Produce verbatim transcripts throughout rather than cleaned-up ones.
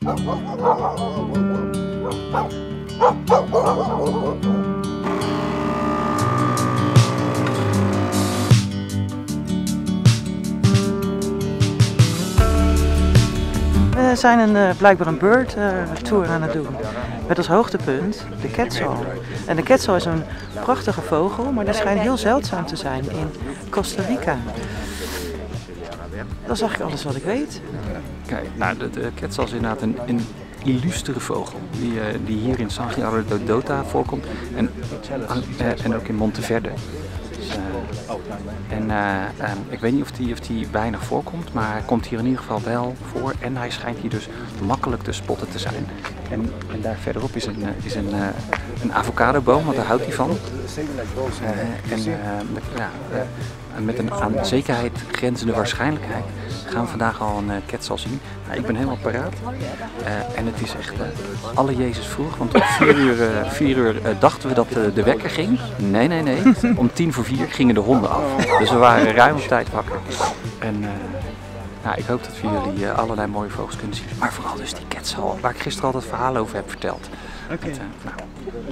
We zijn een, uh, blijkbaar een bird uh, tour aan het doen. Met als hoogtepunt de quetzal. En de quetzal is een prachtige vogel, maar die schijnt heel zeldzaam te zijn in Costa Rica. Dat is eigenlijk alles wat ik weet. Kijk, nou, de, de quetzal is inderdaad een, een illustere vogel die, uh, die hier in San Juan de Dota voorkomt en, uh, en ook in Monteverde. Dus, uh, en uh, um, ik weet niet of die, of die weinig voorkomt, maar hij komt hier in ieder geval wel voor en hij schijnt hier dus makkelijk te spotten te zijn. En, en daar verderop is een, uh, is een, uh, een avocadoboom, want daar houdt hij van. Uh, en uh, ja, uh, met een aan zekerheid grenzende waarschijnlijkheid gaan we vandaag al een uh, quetzal zien. Nou, ik ben helemaal paraat uh, en het is echt uh, alle Jezus vroeg, want om vier uur, uh, vier uur uh, dachten we dat uh, de wekker ging. Nee, nee, nee. Om tien voor vier gingen de honden af. Dus we waren ruim op tijd wakker. En uh, nou, ik hoop dat we jullie uh, allerlei mooie vogels kunnen zien. Maar vooral dus die quetzal, waar ik gisteren al dat verhaal over heb verteld. Oké. Okay. Uh, nou.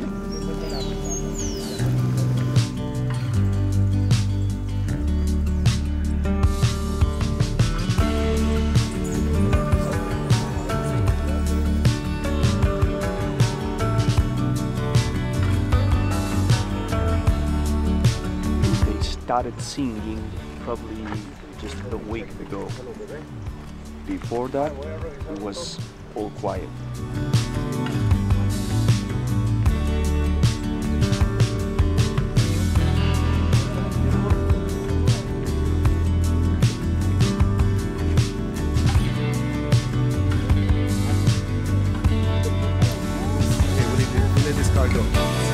Started singing probably just a week ago. Before that, it was all quiet. Okay, we'll let this car go.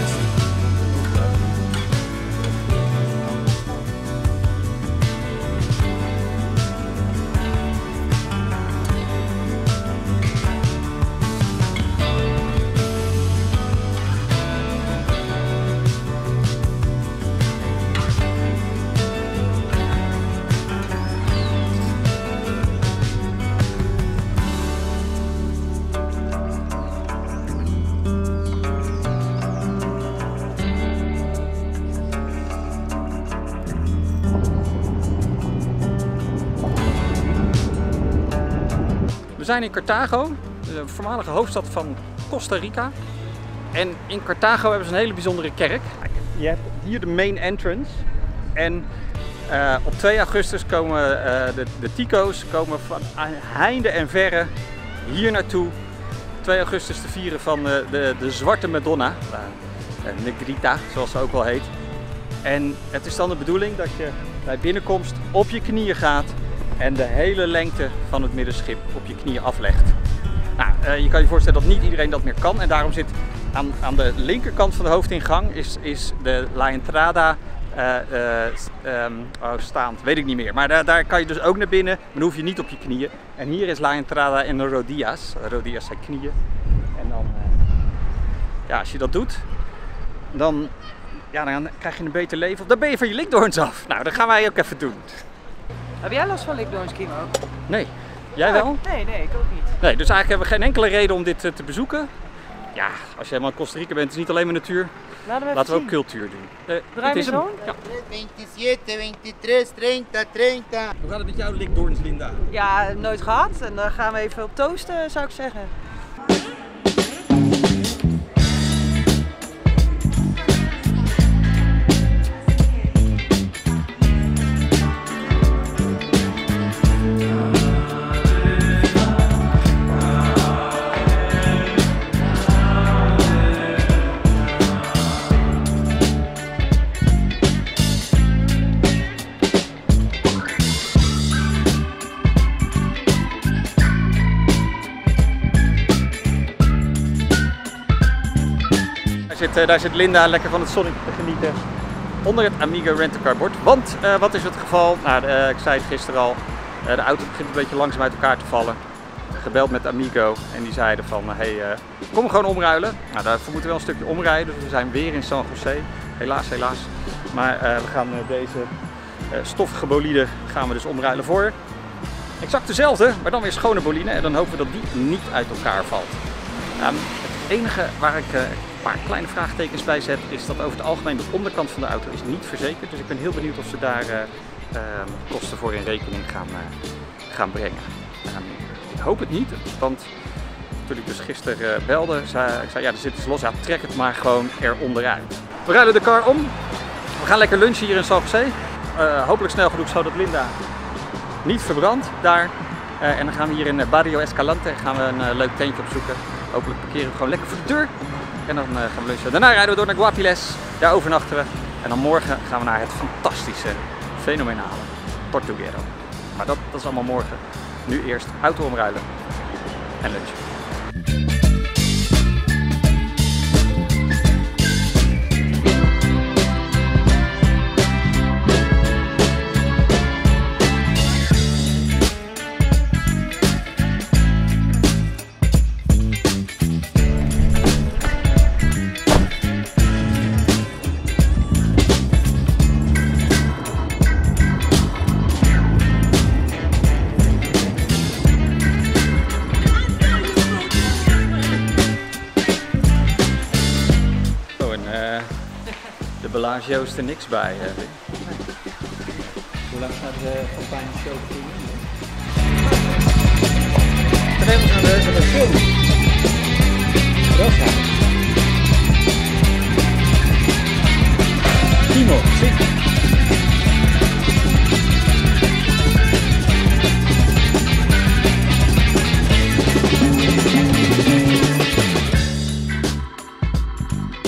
We zijn in Cartago, de voormalige hoofdstad van Costa Rica. En in Cartago hebben ze een hele bijzondere kerk. Je hebt hier de main entrance. En uh, op twee augustus komen uh, de, de Tico's komen van heinde en verre hier naartoe. twee augustus te vieren van uh, de, de Zwarte Madonna, uh, Negrita zoals ze ook wel heet. En het is dan de bedoeling dat je bij binnenkomst op je knieën gaat en de hele lengte van het middenschip op je knieën aflegt. Nou, uh, je kan je voorstellen dat niet iedereen dat meer kan en daarom zit aan, aan de linkerkant van de hoofdingang is, is de La Entrada uh, uh, um, oh, staand, weet ik niet meer. Maar daar, daar kan je dus ook naar binnen, maar dan hoef je niet op je knieën. En hier is La Entrada en de Rodillas. Rodillas zijn knieën. En dan, uh, ja, als je dat doet, dan, ja, dan krijg je een beter leven. Of dan ben je van je likdoorns af. Nou, dat gaan wij ook even doen. Heb jij last van likdoorns, Kimo? Nee. Jij wel? Nee, nee, ik ook niet. Nee, dus eigenlijk hebben we geen enkele reden om dit uh, te bezoeken. Ja, als je helemaal in Costa Rica bent, is het niet alleen maar natuur. Laten we, Laten we ook cultuur doen. Uh, Draai me zo? Ja. zevenentwintig, drieëntwintig, dertig, dertig. Hoe gaat het met jouw likdoorns, Linda? Ja, nooit gehad. En daar gaan we even op toosten, zou ik zeggen. Daar zit, daar zit Linda lekker van het zonnetje te genieten onder het Amigo Rent-A-Car bord. Want uh, wat is het geval? Nou, uh, ik zei het gisteren al, uh, de auto begint een beetje langzaam uit elkaar te vallen. Gebeld met Amigo en die zeiden van, hé, hey, uh, kom gewoon omruilen. Nou, daarvoor moeten we wel een stukje omrijden, dus we zijn weer in San José. Helaas, helaas. Maar uh, we gaan uh, deze uh, stoffige bolide gaan we dus omruilen voor exact dezelfde, maar dan weer schone boline. En dan hopen we dat die niet uit elkaar valt. Um, het enige waar ik uh, een paar kleine vraagtekens bij zet, is dat over het algemeen de onderkant van de auto is niet verzekerd. Dus ik ben heel benieuwd of ze daar uh, uh, kosten voor in rekening gaan, uh, gaan brengen. Um, ik hoop het niet, want toen ik dus gisteren uh, belde, zei ik, zei, ja, er zit iets los, ja, trek het maar gewoon eronderuit. We rijden de car om. We gaan lekker lunchen hier in San José. Uh, hopelijk snel genoeg zodat Linda niet verbrandt daar. Uh, en dan gaan we hier in Barrio Escalante gaan we een uh, leuk tentje opzoeken. Hopelijk parkeren we gewoon lekker voor de deur. En dan uh, gaan we lunchen. Daarna rijden we door naar Guapiles. Daar overnachten we. En dan morgen gaan we naar het fantastische, fenomenale Tortuguero. Maar dat, dat is allemaal morgen. Nu eerst auto omruilen en lunchen. De Bellagio is er niks bij. Hè. Hoe lang gaat de campagne show beginnen? Tenemos aan de, de film. Rosa. Timo, zie.